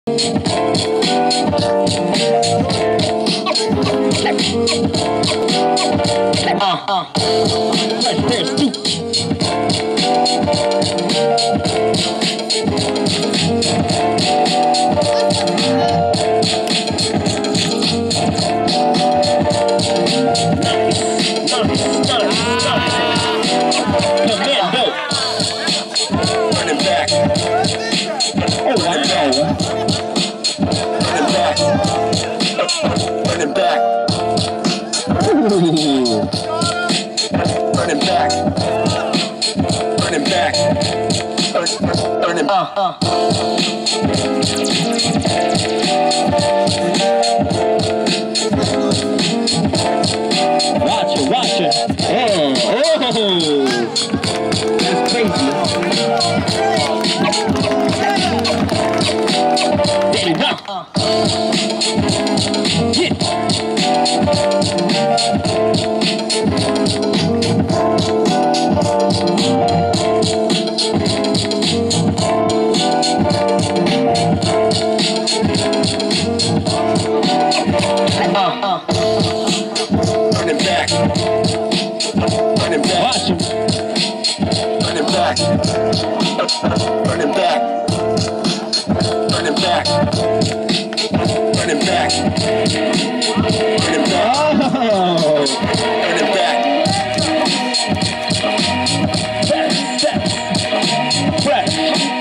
Right there, Stu. Commando. Running back. Oh, I know. Running back. Running back. Ooh. Running back. Running back. Running Watch it. Oh. That's crazy. There you go. Running back. Running back. Watch him. Running back. Running back. Running back. Running back. Running back. Oh. Running back. Fresh.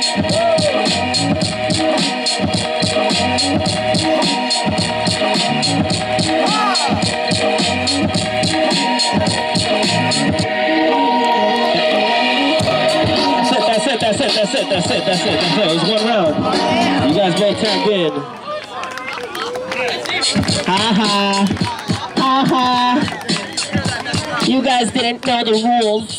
That's it. It was one round. You guys both tagged in. You guys didn't know the rules.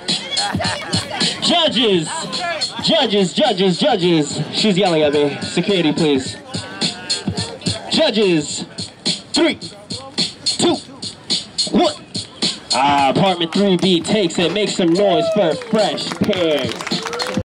Judges. She's yelling at me. Security, please. Judges. 3, 2, 1. Apartment 3B takes it. Make some noise for Fresh Pairs.